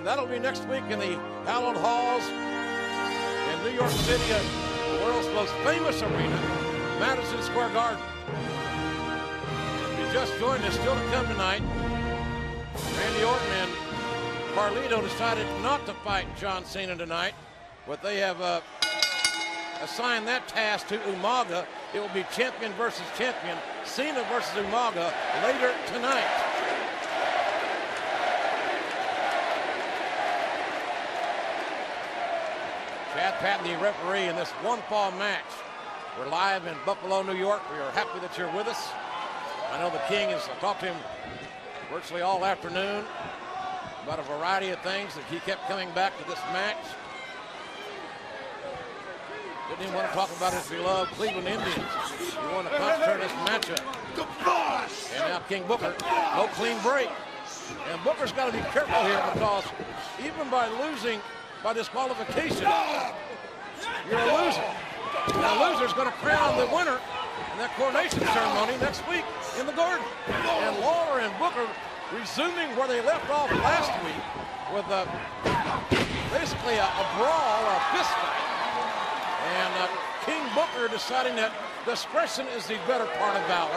And that'll be next week in the hallowed halls in New York City, the world's most famous arena, Madison Square Garden. If you just joined us, still to come tonight, Randy Orton and Carlito decided not to fight John Cena tonight, but they have assigned that task to Umaga. It will be champion versus champion, Cena versus Umaga, later tonight. Chad Patton, the referee in this one-fall match. We're live in Buffalo, New York. We are happy that you're with us. I know the King has talked to him virtually all afternoon about a variety of things that he kept coming back to this match. Didn't even want to talk about his beloved Cleveland Indians. He wanted to concentrate on this matchup. And now King Booker, no clean break. And Booker's got to be careful here because even by losing by disqualification, you're a loser. And the loser's going to crown the winner in that coronation ceremony next week in the Garden. And Lawler and Booker resuming where they left off last week with basically a brawl, a fist fight. And King Booker deciding that discretion is the better part of valor.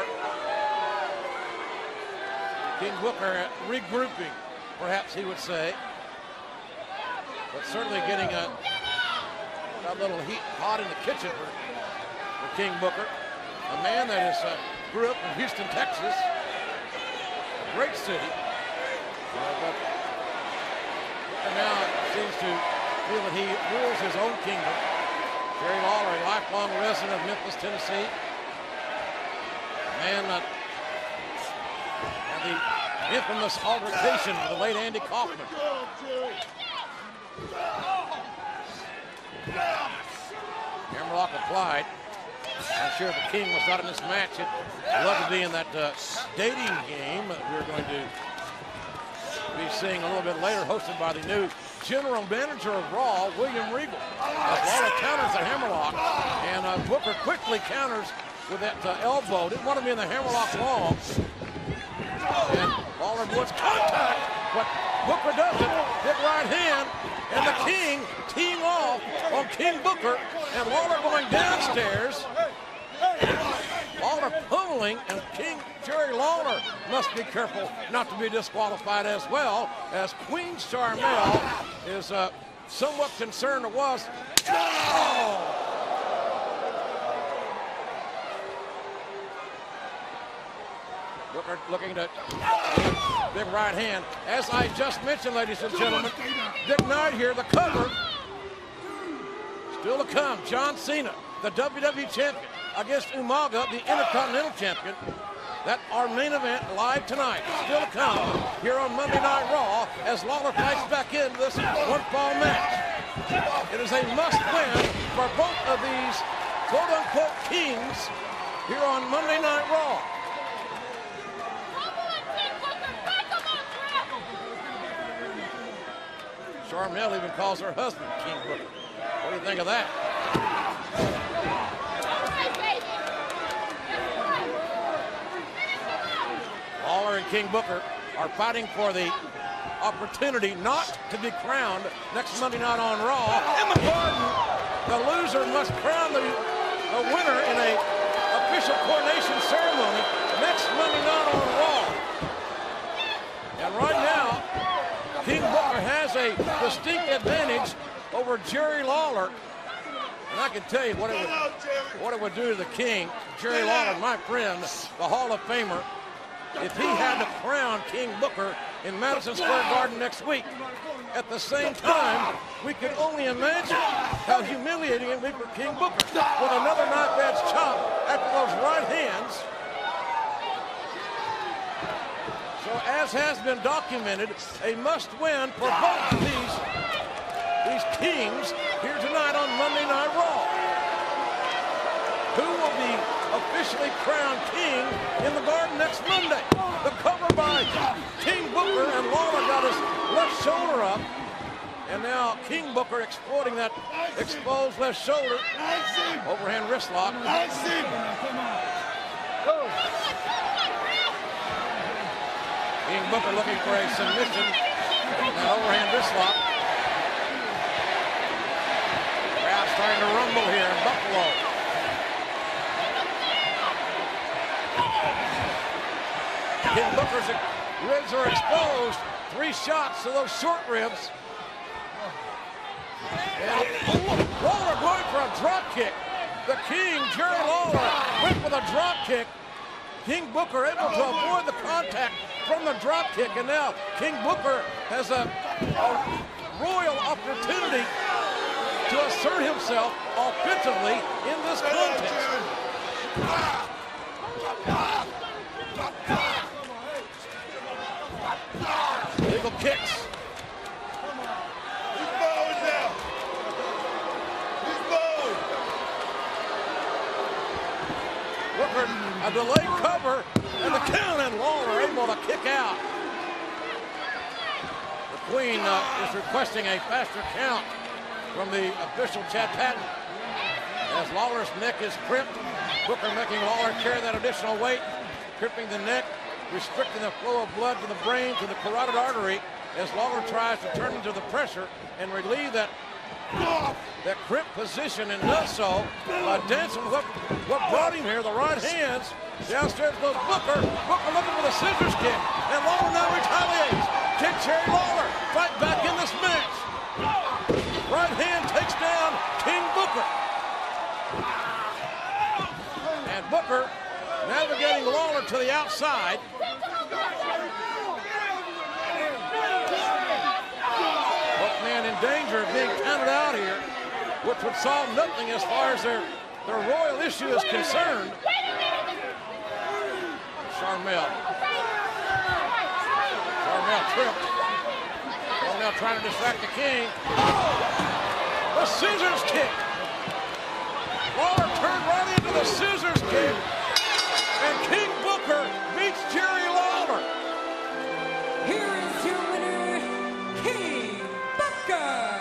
King Booker regrouping, perhaps he would say. But certainly getting a little hot in the kitchen for King Booker. A man that grew up in Houston, Texas. A great city. But Booker now seems to feel that he rules his own kingdom. Jerry Lawler, a lifelong resident of Memphis, Tennessee. A man that had the infamous altercation with the late Andy Kaufman. Hammerlock applied. I'm sure if the King was not in this match, he'd love to be in that dating game that we're going to be seeing a little bit later, hosted by the new general manager of Raw, William Regal. Lawler counters the hammerlock, and Booker quickly counters with that elbow. Didn't want to be in the hammerlock long. And Lawler wants contact, but Booker doesn't. Big right hand, and the King teeing off on King Booker, and Lawler going downstairs. Lawler pummeling, and King Jerry Lawler must be careful not to be disqualified as well, as Queen Charmel is somewhat concerned it was. Oh! Booker looking to big right hand. As I just mentioned, ladies and gentlemen, Dick Knight here, the cover. Still to come, John Cena, the WWE champion, against Umaga, the Intercontinental champion. That's our main event live tonight. Still to come here on Monday Night Raw as Lawler fights back into this one-fall match. It is a must-win for both of these quote-unquote kings here on Monday Night Raw. Charmel even calls her husband King Booker. What do you think of that? Lawler and King Booker are fighting for the opportunity not to be crowned next Monday night on Raw. In the Garden, the loser must crown the winner in an official coronation ceremony next Monday night on Raw. And right now, King Booker has a distinct advantage over Jerry Lawler. And I can tell you what it would do to the King, Jerry Lawler, my friend, the Hall of Famer, if he had to crown King Booker in Madison Square Garden next week. At the same time, we can only imagine how humiliating it would be for King Booker with another knife edge chop after those right hands. So as has been documented, a must-win for both of these kings here tonight on Monday Night Raw. Who will be officially crowned king in the Garden next Monday? The cover by King Booker, and Lawler got his left shoulder up. And now King Booker exploiting that exposed left shoulder. Overhand wrist lock. King Booker looking for a submission. That overhand wrist lock. Crowd starting to rumble here in Buffalo. King Booker's ribs are exposed. 3 shots to those short ribs. And Lawler going for a drop kick. The King, Jerry Lawler, went with a drop kick. King Booker able to avoid the contact from the drop kick, and now King Booker has a royal opportunity to assert himself offensively in this contest. Legal kicks. Booker, a delayed cover, and the count, and Lawler able to kick out. The Queen is requesting a faster count from the official Chad Patton. As Lawler's neck is crimped, Booker making Lawler carry that additional weight, crimping the neck, restricting the flow of blood to the brain, to the carotid artery, as Lawler tries to turn into the pressure and relieve that crimp position, and does so by dancing with what brought him here, the right hands. Downstairs goes Booker. Booker looking for the scissors kick, and Lawler now retaliates. Kick Jerry Lawler, fight back in this match. Right hand takes down King Booker. And Booker navigating Lawler to the outside. Both men in danger of being counted out here, which would solve nothing as far as their royal issue is concerned. Charmel tripped. Charmel trying to distract the King. The scissors kick. Lawler turned right into the scissors kick, and King Booker beats Jerry Lawler. Here is your winner, King Booker.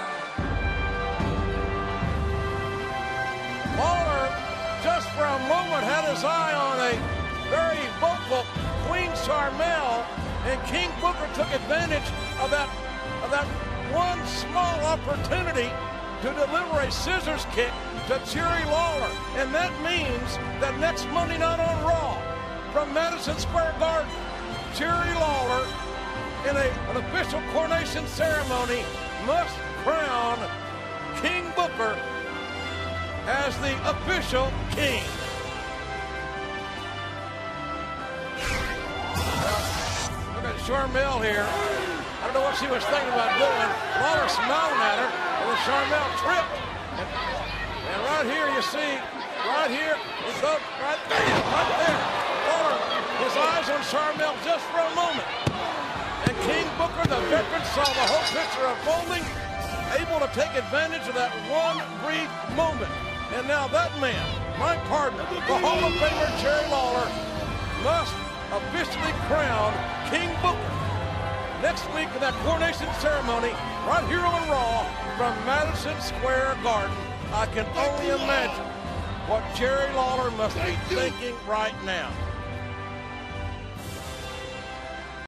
Lawler, just for a moment, had his eye on a very vocal Queen Charmel, and King Booker took advantage of that one small opportunity to deliver a scissors kick to Jerry Lawler. And that means that next Monday night on Raw, from Madison Square Garden, Jerry Lawler, in an official coronation ceremony, must crown King Booker as the official king. Look at Charmel here. I don't know what she was thinking about doing. Lawler smiling at her, and then Charmel tripped. And right here you see, right here, it's up, right there. Lawler, his eyes on Charmel just for a moment. And King Booker, the veteran, saw the whole picture unfolding, able to take advantage of that one brief moment. And now that man, my partner, the Hall of Famer Jerry Lawler, must officially crown King Booker next week in that coronation ceremony right here on Raw from Madison Square Garden. I can only imagine what Jerry Lawler must be thinking right now.